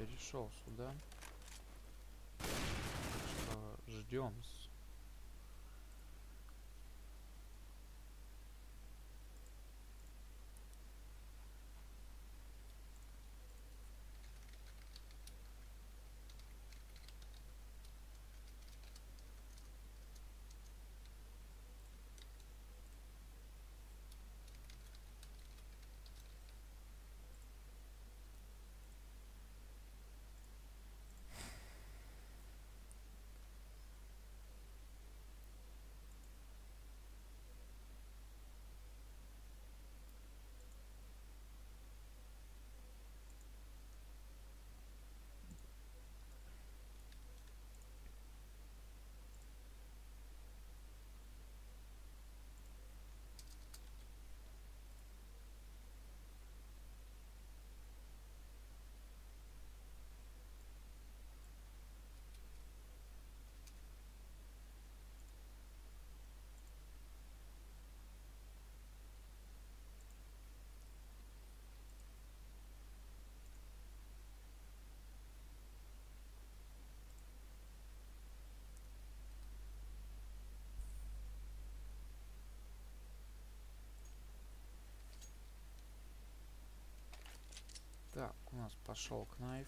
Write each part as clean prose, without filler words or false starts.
перешел сюда. Что ждем. Так, у нас пошел кнайф.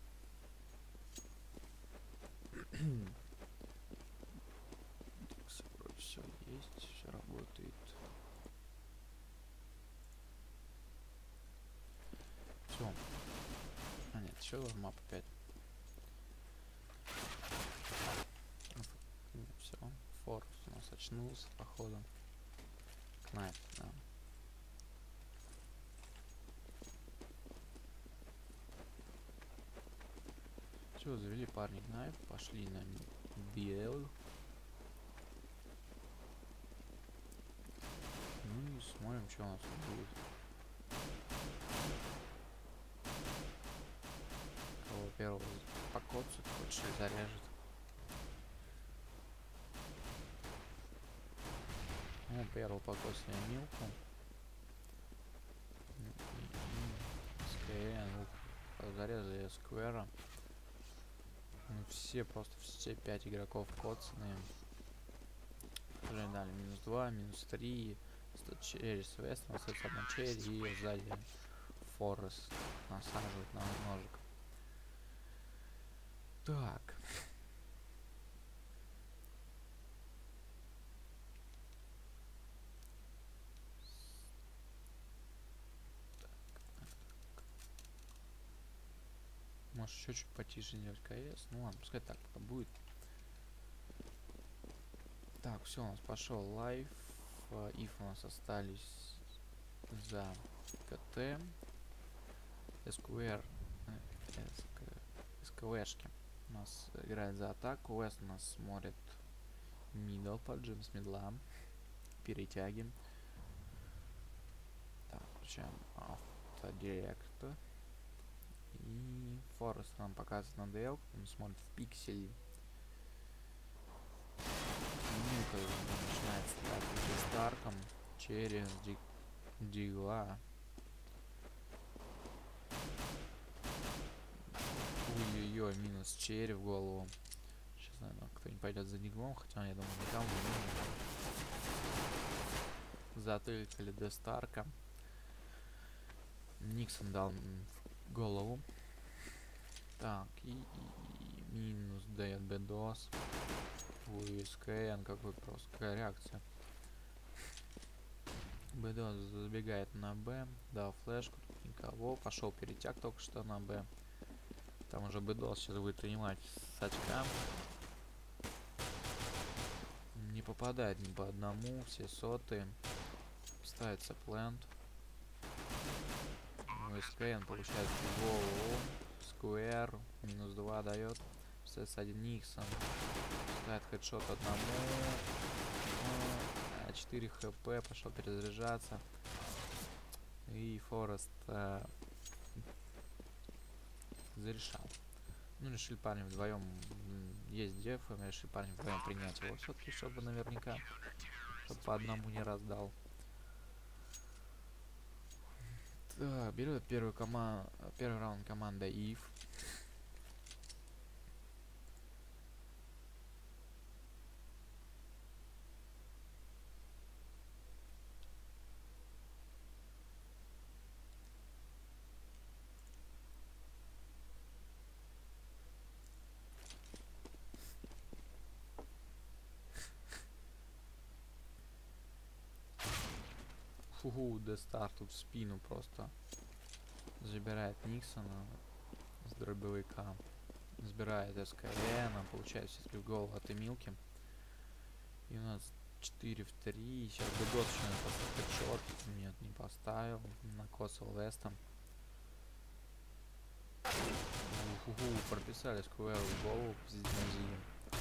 Все есть, все работает. Все. А нет, еще мап опять. Все. Форс у нас очнулся, походу. Кнайф, да. Все, завели парни кнайф, пошли на BL. Ну и смотрим, что у нас тут будет. Кого первого покоцают, хочешь и заряжет. Ну, первого покоцали Милку. СКН, зарезали Сквера. Ну, все, просто все 5 игроков коцаные. Уже дали минус 2, минус 3. Через Вест, у нас остается одна черри, и сзади Форест насаживает на ножик. Так. Может еще чуть потише сделать КС. Ну ладно, пускай так пока будет. Так, все, у нас пошел лайв. If у нас остались за КТ. СКВшки у нас играет за атаку. Вест у нас смотрит мидл, поджим с мидла. Перетягиваем. Так, включаем автодирект. И Форест нам показывает на DL, он смотрит в пикселе. Милка начинает стрелять с Дарком через Дигла. Ой-ой-ой, минус черри в голову. Сейчас, наверное, кто-нибудь пойдет за Диглом, хотя я думаю, никому не затыкали до Старка. Никсон дал в голову. Так, и минус дает бедос. Ой, СКН, какой просто, какая реакция. Бедос забегает на Б, дал флешку, тут никого. Пошел перетяг только что на Б. Там уже Бедос сейчас будет принимать с очка. Не попадает ни по одному, все сотые. Ставится плент. Ну, СКН получает в голову. Сквер, минус 2 дает. СС1 Никсон. Ставит хедшот одному. 4 хп, пошел перезаряжаться. И Форест зарешал. Ну, решили парни вдвоем, есть деф, и решили парни вдвоем принять его все-таки, чтобы наверняка, чтобы по одному не раздал. Так, берет первый раунд команда Ив. Фу, Дестар тут в спину просто забирает Никсона с дробовика. Забирает СКН, получает все-таки в голову от Эмилки. И у нас 4 в 3. Сейчас Бедос еще надо поставить хэдшот. Нет, не поставил. Накосал Вестом. Прописали сквер в голову. Пиздец.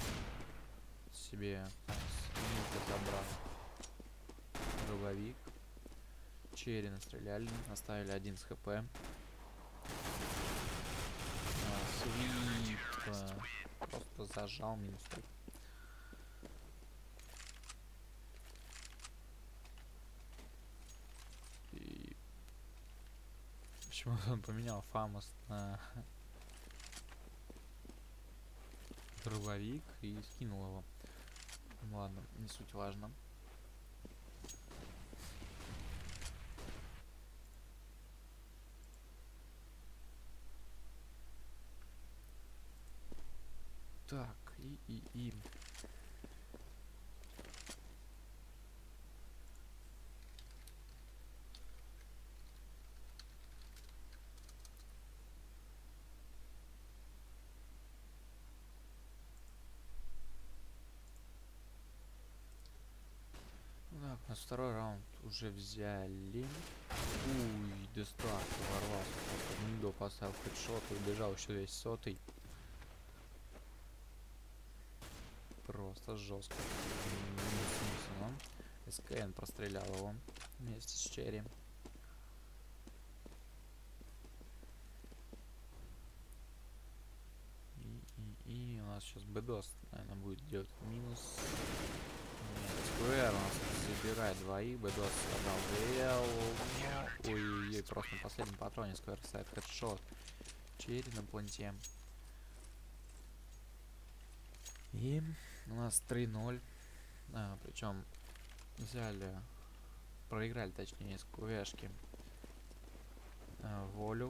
Себе Эмилка забрал дробовик. Черри настреляли. Оставили 1 с хп. Свит. Просто зажал минус 3. И почему-то он поменял Фамос на дробовик и скинул его. Ладно, не суть важно. Так, и. Так, у нас второй раунд уже взяли. Уй, Дестар ворвался. Просто Мидо поставил хедшот и убежал еще весь сотый. Просто жестко. СКН прострелял его вместе с Черри. И у нас сейчас Бедос, наверное, будет делать минус. Нет, Сквер у нас забирает двоих. Бедос собрал ДЛ. Ой-ой-ой, просто на последнем патроне Сквер ставит хедшот. Черри на планте. И у нас 3-0. Причем взяли, проиграли, точнее, SCVshki волю.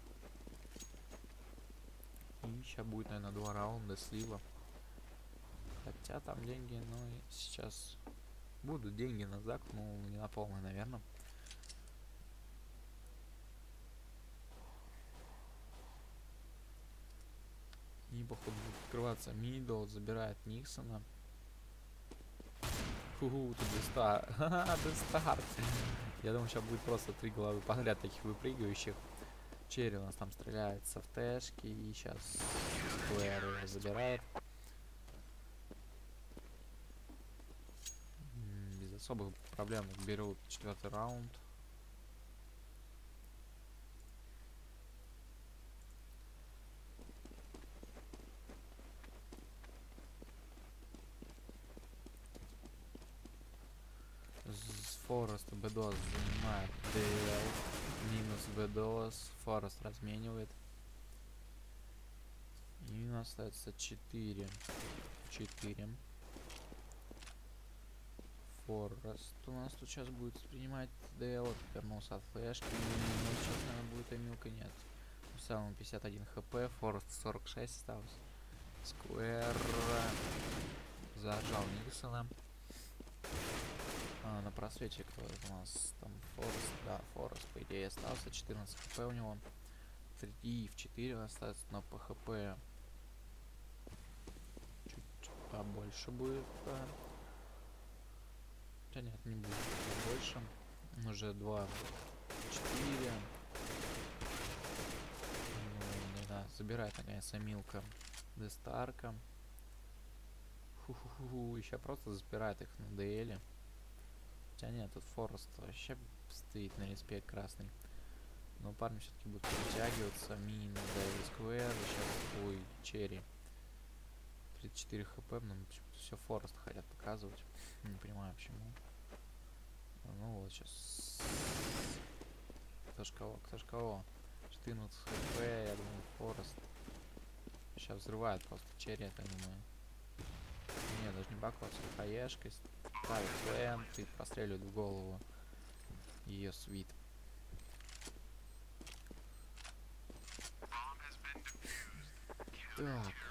И сейчас будет, наверное, 2 раунда слива. Хотя там деньги, ну и сейчас будут деньги на зак, ну не на полный, наверное. И походу будет открываться мидл, забирает Никсона. Фу, тут Дестар. Ха-ха, Дестар. Я думаю, сейчас будет просто 3 головы подряд таких выпрыгивающих. Черри у нас там стреляется в тэшки. И сейчас Сквер забирает. Без особых проблем берут 4-й раунд. Форест Бедос занимает ДЛ. Минус Бедос. Форест разменивает. И у нас остается 4. Форест у нас тут сейчас будет принимать ДЛ. Вернулся от флешки. Но сейчас, наверное, будет Эмилка. Нет. В самом 51 хп. Форест 46 осталось. Сквер зажал Никсона. На просвете кто у нас там Форест, да, Форест по идее остался, 14 хп у него, 3 в 4 остается, но по хп чуть побольше будет, да. Хотя нет, не будет побольше, уже 2 в 4. Ну, да, забирает наконец Эмилка Дестарка. Еще просто забирает их на ДЛе. Хотя нет, тут Форест вообще стоит на респект красный. Но парни все-таки будут перетягиваться. Мина, да, Сквер. Сейчас, ой, Черри. 34 хп, но почему-то все Форест хотят показывать. Не понимаю почему. Ну вот сейчас. Кто ж кого? 14 хп, я думаю, Форест. Сейчас взрывает просто Черри, я так думаю. Не, даже не баклаться, хаешкой ставит плент и простреливает в голову ее свит. Так.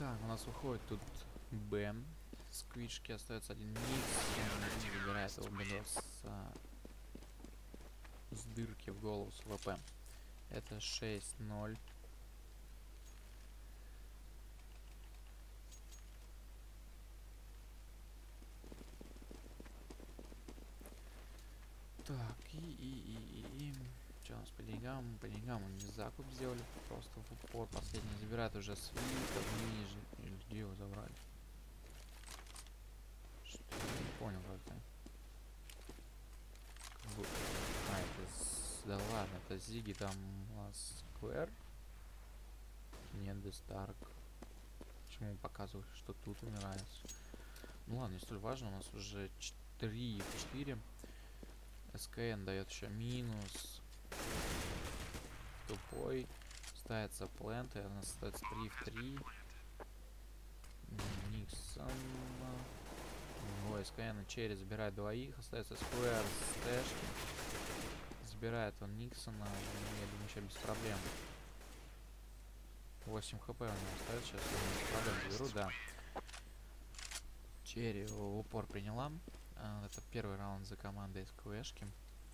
Так, у нас уходит тут Б. SCVshki остается один микс. Он выбирает его бедос с дырки в голову с ВП. Это 6-0. Так, что у нас по деньгам? По деньгам мы не закуп сделали, просто в упор. Последний забирает уже свиток ниже. Или где его забрали? Что я не понял как-то. А, да ладно, это Зиги, там у нас Сквер. Нет, Дестарк. Почему показывают, что тут умирает? Ну ладно, не столь важно, у нас уже 3-4. СКН дает еще минус. Тупой. Ставится плент, и у нас остается 3 в 3. Никсон. Ой, СКН через забирает двоих. Остается Сквер с тэшки. Забирает он Никсона. Я думаю, еще без проблем. 8 хп у него остается. Сейчас я без проблем заберу, да. Черри в упор приняла. Это первый раунд за командой SCVshki.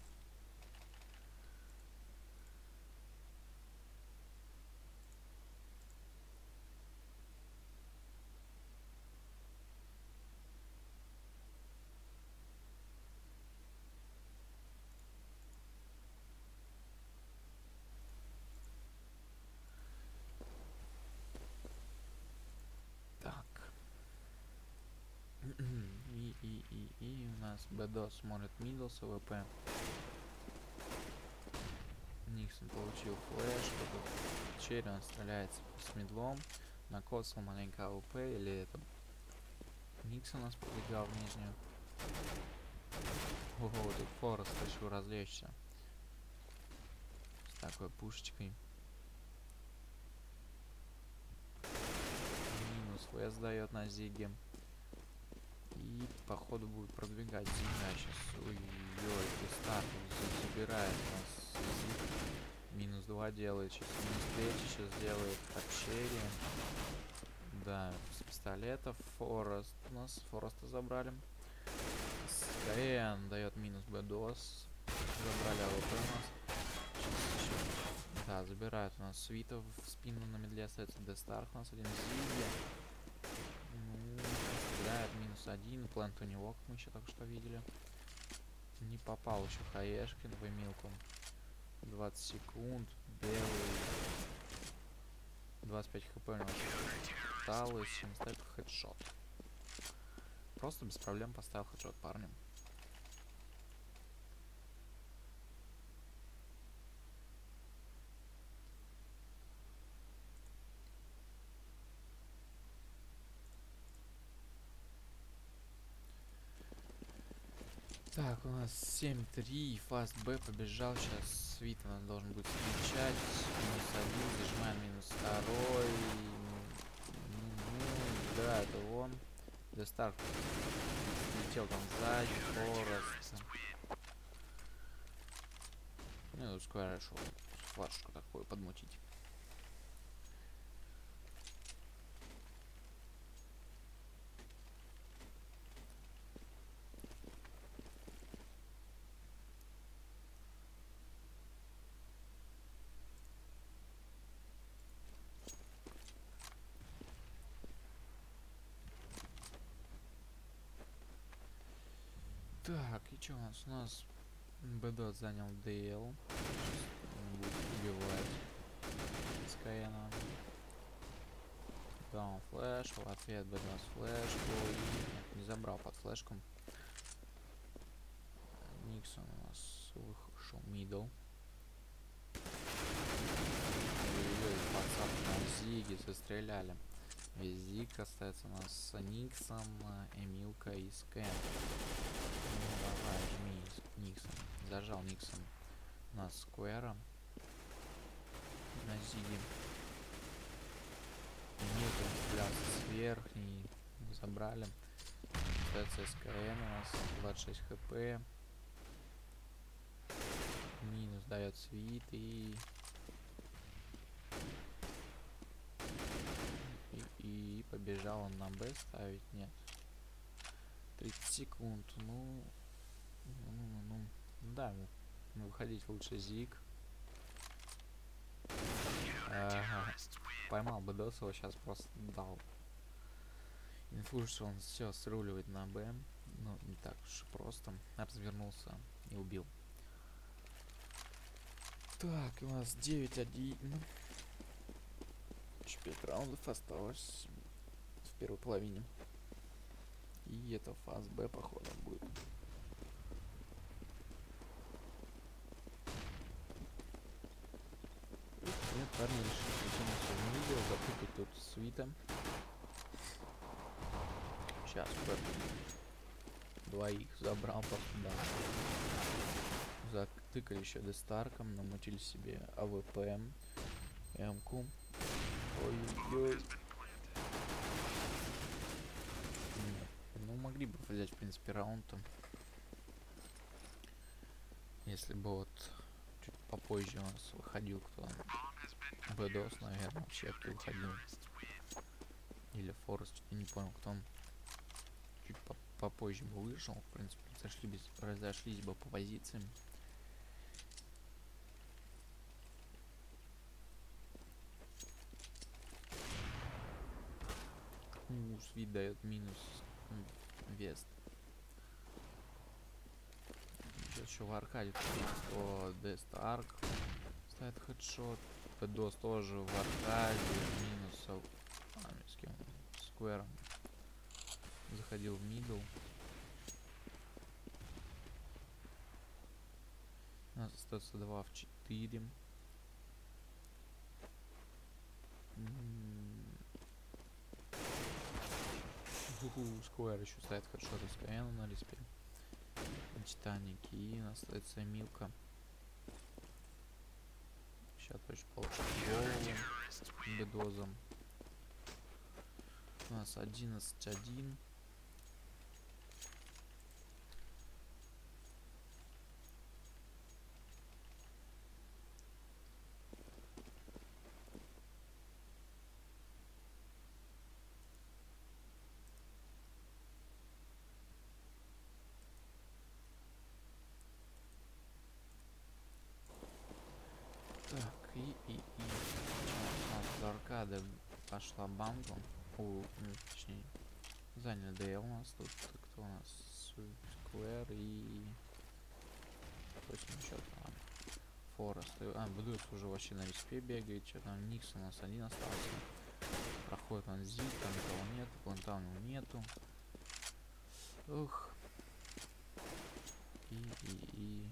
И у нас Бедос смотрит мидл с АВП. Никсон получил флешку. Черри он стреляется с мидлом. Накосал маленько АВП. Или это Никсон нас пробегал в нижнюю. Ого, тут Форест решил развлечься с такой пушечкой. Минус ФС дает на Зиге. И походу будет продвигать Зига сейчас. Ой-ой, Старт забирает нас Зиг. Минус 2 делает. Сейчас минус 3 сейчас делает от Черри. Да, с пистолетов. Форест у нас. Фореста забрали. СКН дает минус Бедос. Забрали АВП у нас. Сейчас еще. Да, забирают у нас Свитов в спину на медле. Остается Дестарк у нас один Зиги. Минус 1, плент у него, как мы еще только что видели. Не попал еще хаешки в эмилку. 20 секунд, белый. 25 хп у него осталось, чем ставит хедшот. Просто без проблем поставил хедшот парню. Так, у нас 7-3, фаст Б побежал, сейчас Свит у нас должен будет встречать, минус 1, зажимаем минус 2, да, это он, Дестарк летел там сзади, Форест, ну, Сквер решил флешку такую подмутить. Так, и что у нас? У нас Бедот занял ДЛ. Он будет убивать СКНа. Дал флеш, в ответ Бедот флешку. И не забрал под флешку. Никсон у нас вышел мидл. Подсадка на Зиги, застреляли. Весь Зиг остается у нас с Никсом, Эмилка и Скэн. Ну, давай, жми Никсон. Зажал Никсон на Сквера. На Зиге. Эмилка стрелялся с верхней. Забрали. Остается СКН у нас 26 хп. Минус дает свит и побежал он на Б ставить? Нет. 30 секунд. Ну. Да, выходить лучше Зиг. Ага. Поймал бы Досова, сейчас просто дал. Инфу, что он все сруливает на Б. Ну, не так уж просто. Развернулся и убил. Так, у нас 9-1. Еще 5 раундов осталось в первой половине. И это фаз Б, походу, будет. Нет, парни решили притянуться в миде, запутать тут свита. Сейчас, двоих забрал просто, да. Затыкали еще Дестарком, намутили себе АВП, М-ку. Ой-ой-ой. Ну, могли бы взять, в принципе, раунд там. Если бы вот чуть попозже у нас выходил кто. Бэдос, наверное, вообще кто выходил. Или Форест, я не понял, кто он. Чуть попозже бы вышел. В принципе, разошлись бы по позициям. Свит дает минус вест. Сейчас еще в аркаде Дестарк ставит хедшот. Бэдос тоже в аркаде минусов. С кем? Сквером. Заходил в мидл. У нас остается 2 в 4. Сквер еще ставит хедшот из КН на респе. Титаники. И у нас остается Милка. Сейчас точно получит голову бедозом. У нас 11-1. Так, и у нас в аркады пошла банка. Точнее, заняли ДЛ у нас тут. Кто у нас? Сквер и... Точно еще там. Форест. Блюз уже вообще на респе бегает. Что там? Никс у нас один остался. Проходит он Зиг, там никого нету. Планта у него нету. Ух. И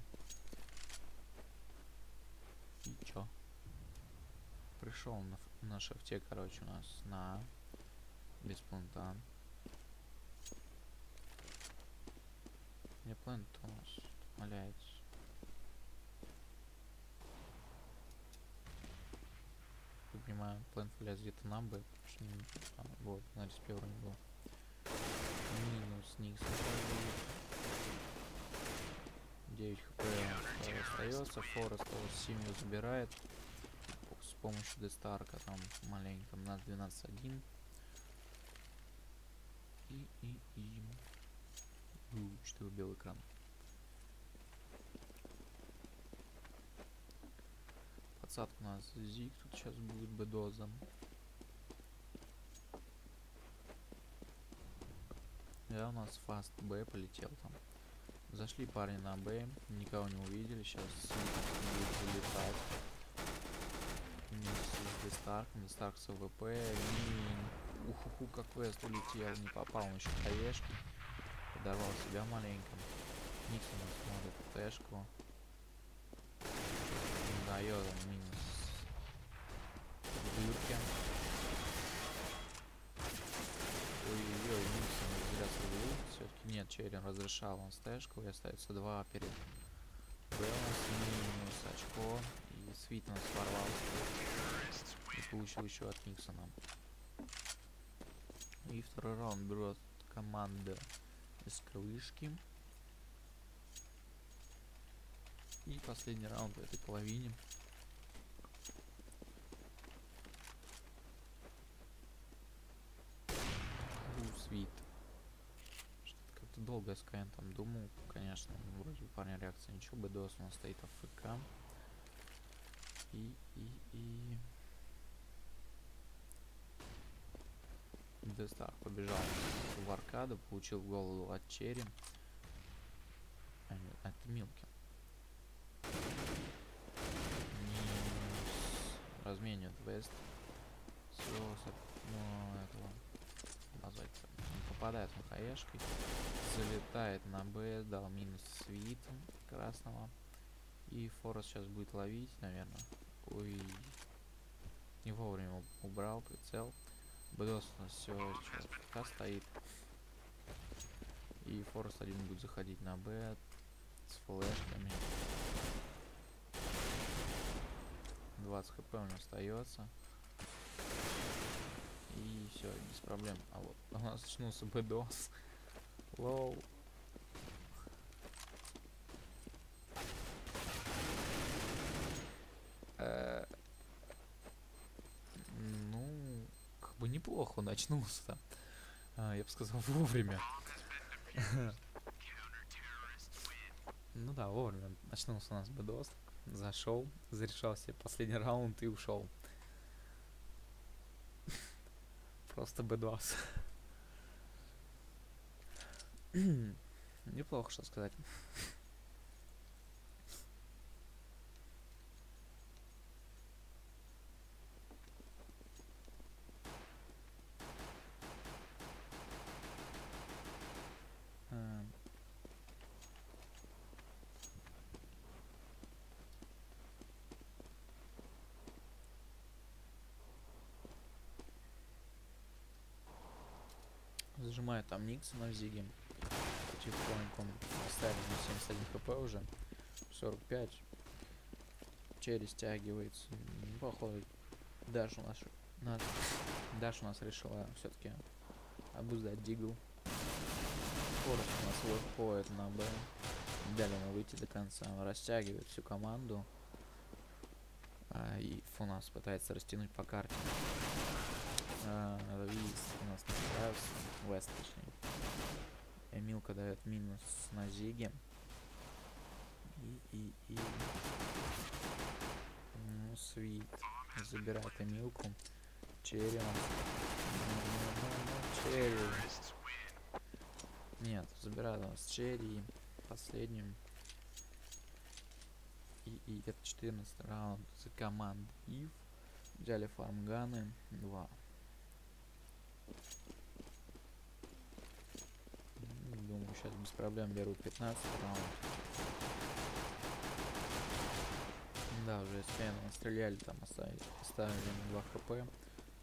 чё? Пришел на шифте, короче, у нас на без планта. Где плант у нас валяется? Я понимаю, плант валяется где-то на Б. Вот, на респе вроде был. Минус Никс. 9 хп остается. Форест его семью забирает с помощью Дестарка. Там маленько. У нас 12-1. Что убил экран. Подсадка у нас Зиг. Тут сейчас будет бедоза. Да, у нас фаст Б полетел там. Зашли парни на Б, никого не увидели, сейчас будет залетать. С Дестарком, Дестарк с АВП, уху, как квест улетел, не попал, он еще хаешки. Подорвал себя маленько. Никс у нас смотрит тэшку. Дает он минус в дырке. Ой-ой-ой, Никс он зря свалил. Все-таки нет, Черен разрешал он стэшку, и остается 2 перед Бэланс, минус очко. И Свит у нас ворвался. И получил еще от Никсона. И второй раунд берет команда SCVshki. И последний раунд в этой половине. свит. Как-то долго СКН там думал, конечно, вроде у парня реакция ничего, БДОС у нас стоит АФК. И Дестар побежал в аркаду, получил голову от Черри. Это Милки. Разменивает Вест. Все, ну, этого назвать. Он попадает на хаешкой. Залетает на Б, дал минус свит красного. И Форест сейчас будет ловить, наверное. Ой. Не вовремя убрал прицел. БДОС у нас все ФК стоит. И Форест один будет заходить на Б с флешками. 20 хп у него остается. И все, без проблем. А вот у нас очнулся БДОС. Лоу. Ну, как бы неплохо он очнулся там. Я бы сказал, вовремя. Ну да, вовремя очнулся у нас БДОС. Зашел, зарешал себе последний раунд и ушел. Просто БДОС. Неплохо, что сказать. Зажимает там Никса на Зиге. Потихоньку оставили на 71 хп уже. 45. Черри стягивается. Походу. Даш у нас решила все-таки обуздать Дигл. Форест у нас выходит на Б. Дали ему выйти до конца. Он растягивает всю команду. И у нас пытается растянуть по карте. Виз у нас не справился. Вест, точнее. Эмилка дает минус на Зиге. Ну, свит. Забирает Эмилку. Черри у нас. Черри. Нет, забирает у нас Черри. Последним. И это 14 раунд за команду ИФ. Взяли фармганы. 2. Думаю, сейчас без проблем берут 15 раунд. Да, уже СКН стреляли, там оставили на 2 хп.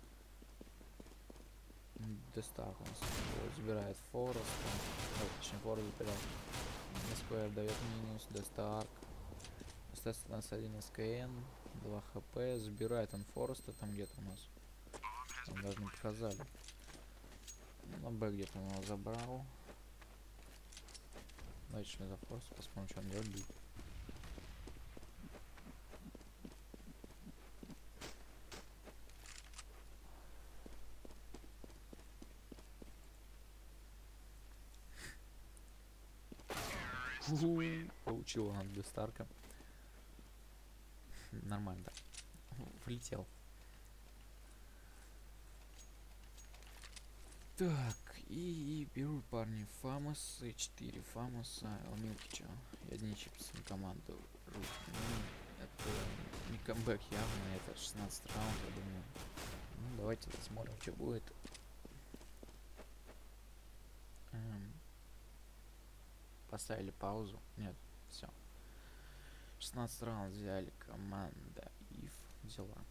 Дестар у нас забирает Форест. Точнее, Форест забирает. СПР дает минус. Дестарк. Остается у нас 1 СКН. 2 хп. Забирает он Фореста там где-то у нас. Там даже не показали. На Б где-то он его забрал. Давайте за Фореста посмотрим, что он делать будет. Получил он от Дестарка. Нормально так. Влетел. Так, и берут парни Фамосы, 4 Фамоса, Милкича и одни чипсы на команду. Это не камбэк явно, это 16 раунд, я думаю. Ну, давайте посмотрим, что будет. Поставили паузу. Нет, все. 16 раунд взяли команда ИФ. Взяла.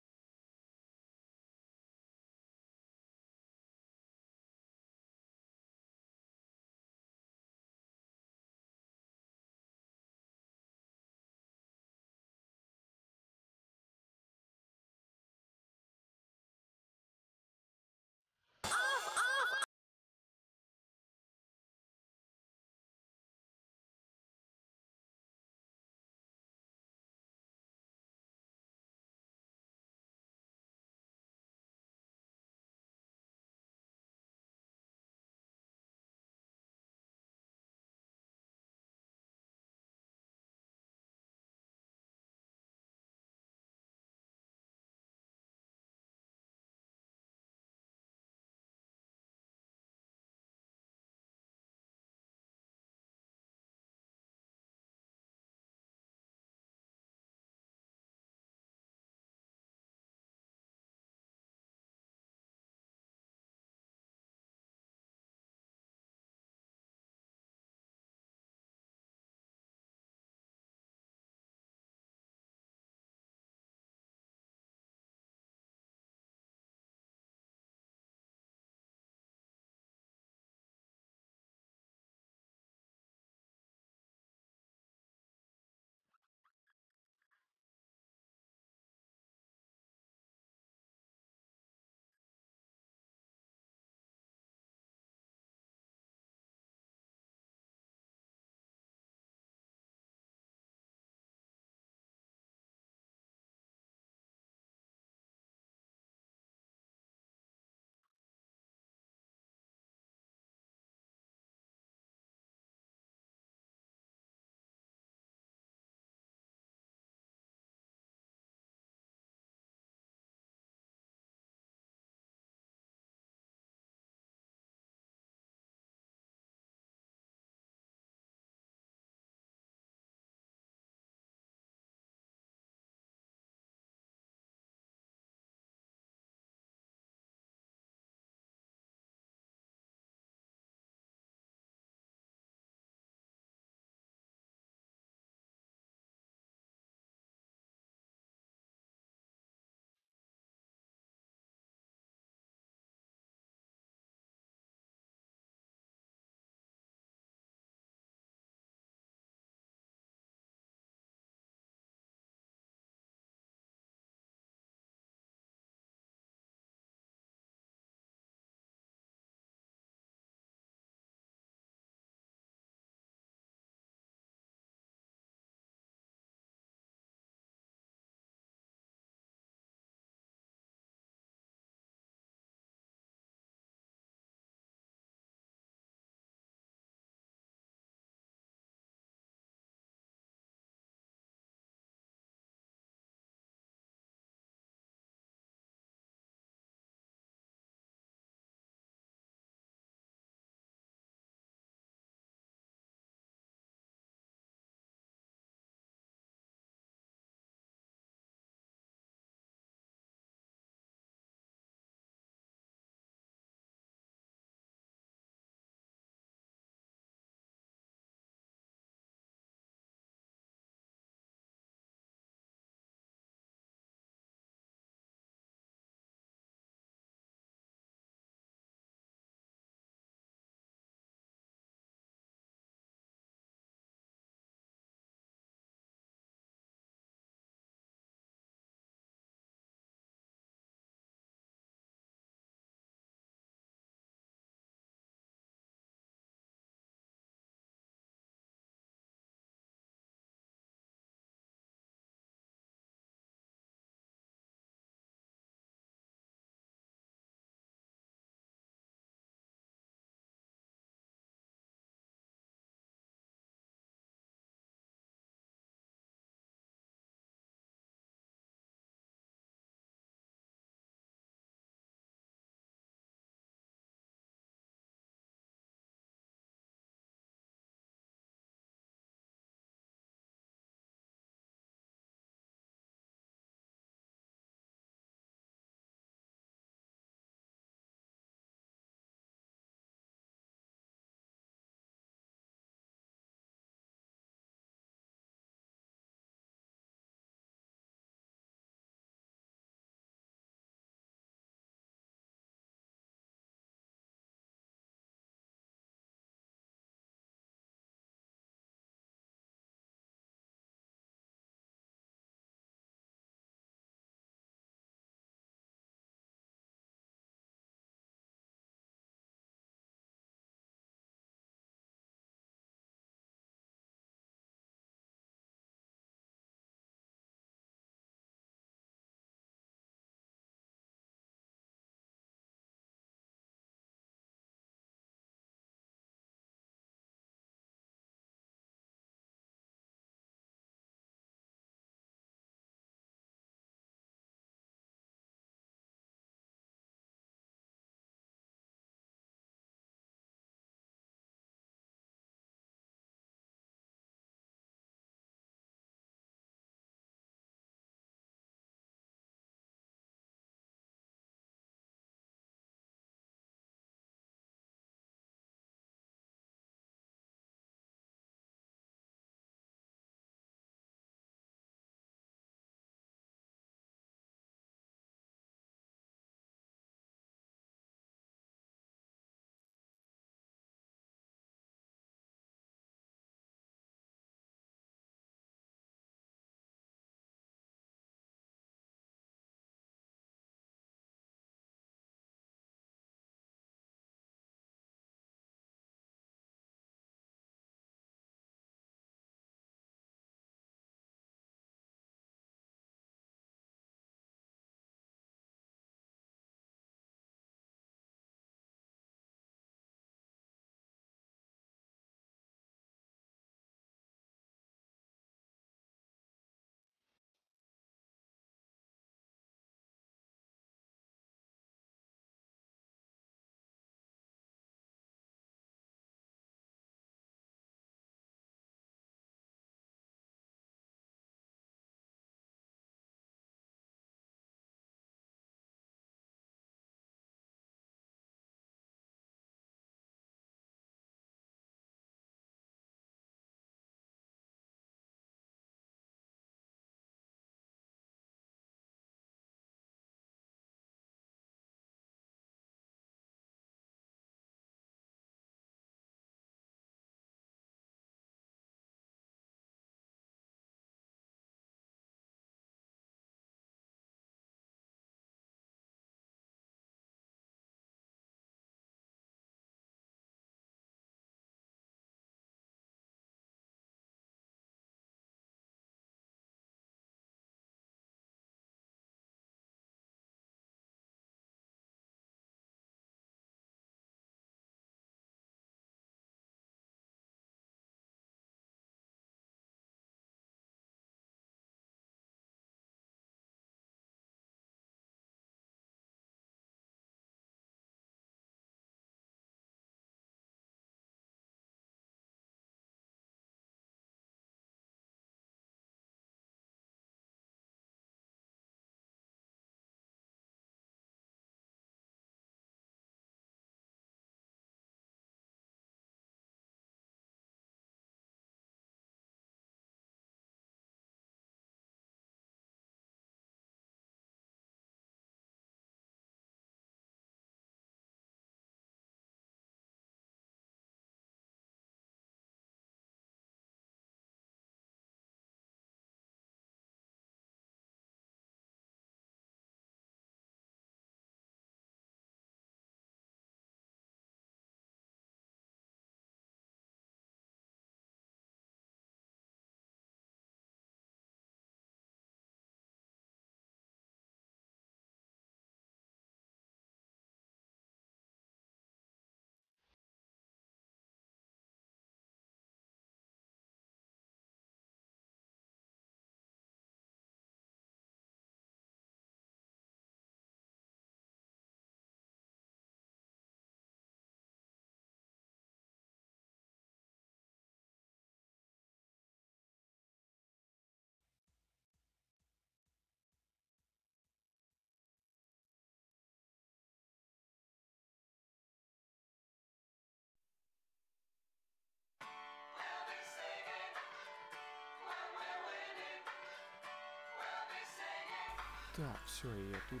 Так, все, я тут.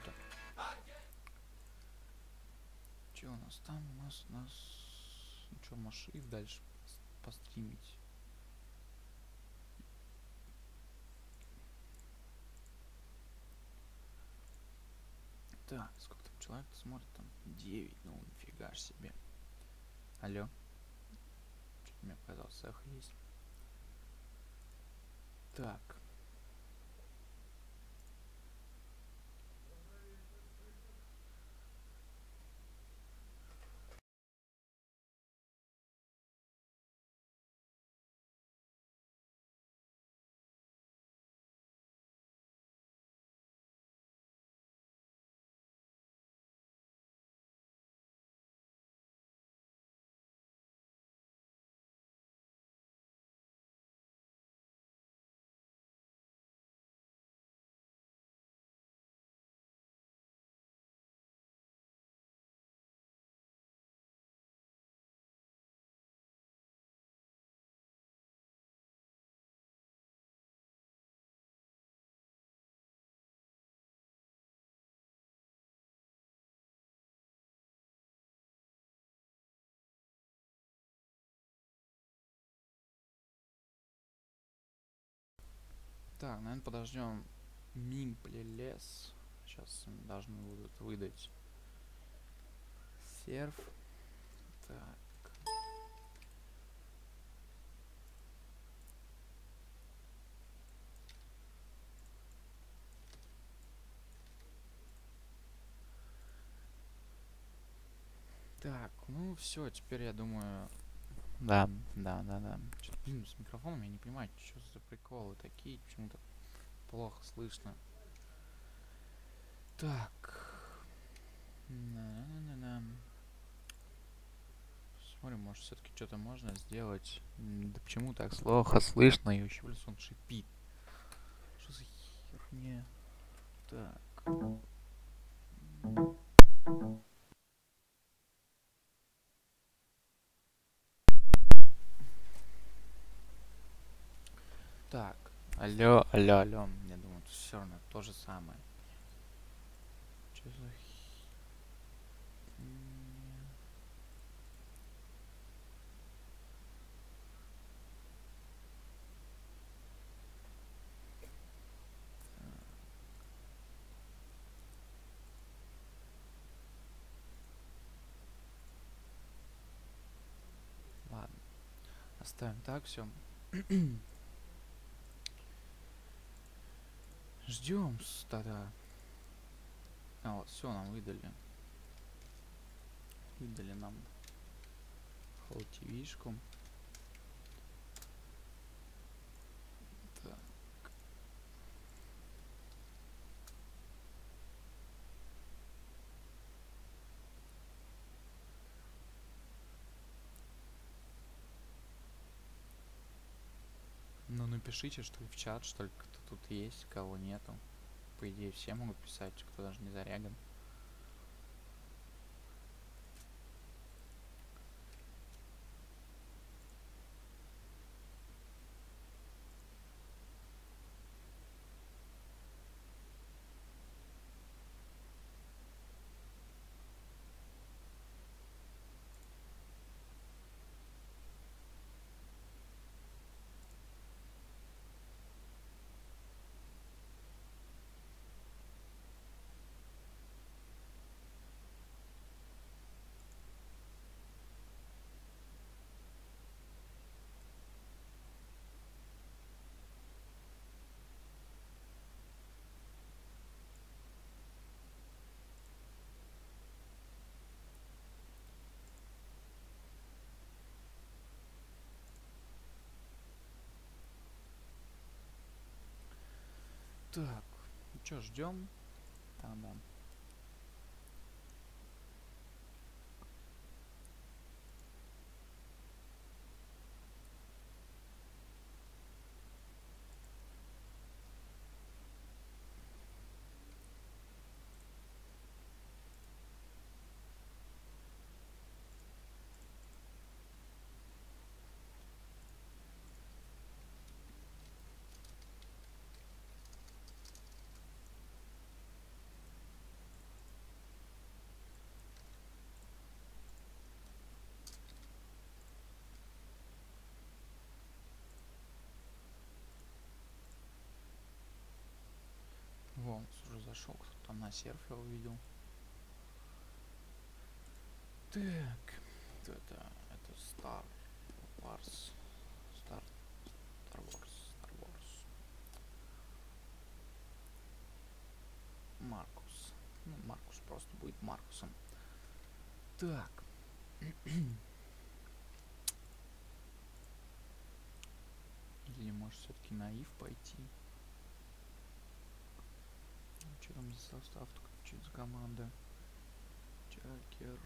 Че у нас там? У нас... Ну что, машив дальше постримить. Так, сколько там человек смотрит? Там 9, ну нифига ж себе. Алло. Что-то мне показалось, эхо есть. Так. Так, наверное, подождем мимплелес. Сейчас должны будут выдать серф. Так. Так, ну все, теперь я думаю... Да. Что-то, блин, с микрофоном я не понимаю, что за приколы такие, почему-то плохо слышно. Так. Смотрим, может все-таки что-то можно сделать. Да почему так плохо слышно? И еще плюс он шипит. Что за херня? Так. Так. Алло. Я думаю, это все равно то же самое. Что за Ладно. Оставим так все. Ждем тогда. А вот, все, нам выдали. Выдали нам SCVshku. Так. Ну напишите, что ли, в чат, что ли, кто тут есть, кого нету. По идее, все могут писать, кто даже не заряган. Так, ну что, ждем? Да. зашел, кто там на серф, я увидел. Так, это Star Wars. Star Wars. Маркус. Ну, Маркус просто будет Маркусом. Так. Или может все-таки наив пойти? Что там за состав? Что это за команда? Джокер.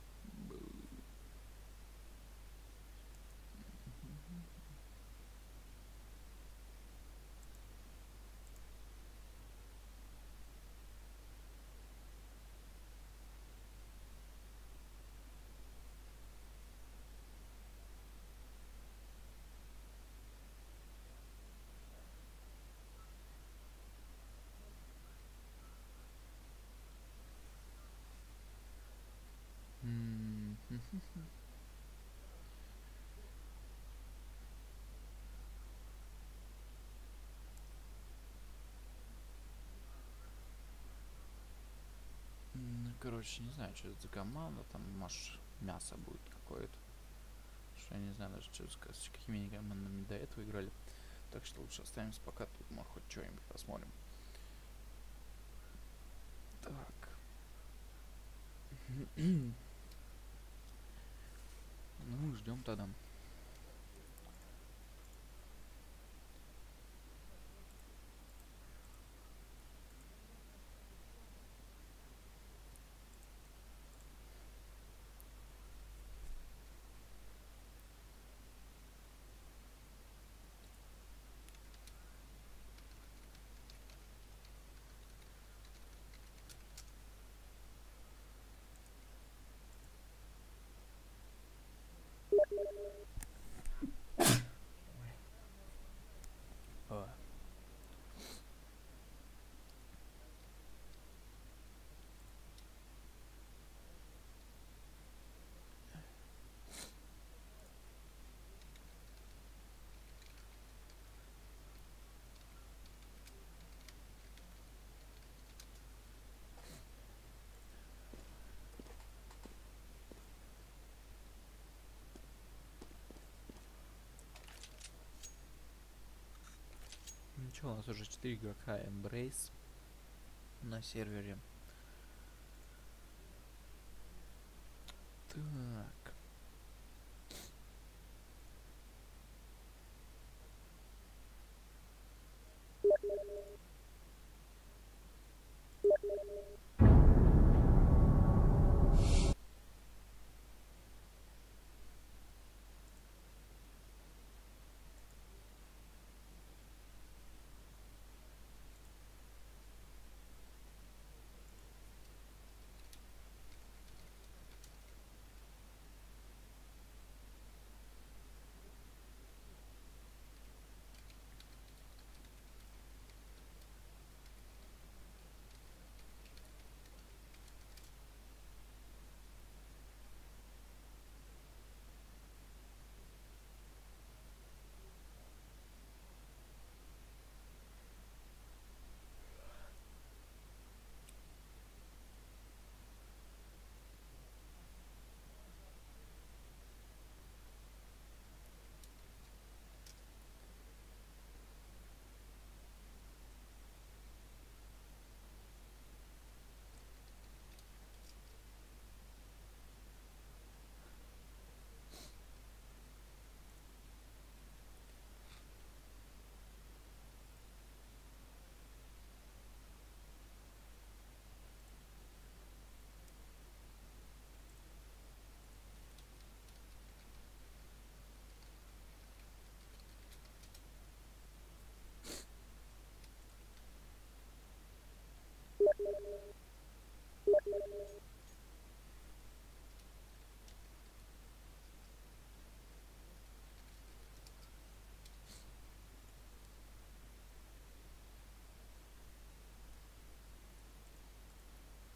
Короче, не знаю, что это за команда, там, может, мясо будет какое-то. Что я не знаю даже, что сказать, с какими командами до этого играли. Так что лучше оставимся пока тут, может, хоть что-нибудь посмотрим. Так. Ну, ждем тогда. Ничего, у нас уже 4 игрока Embrace на сервере.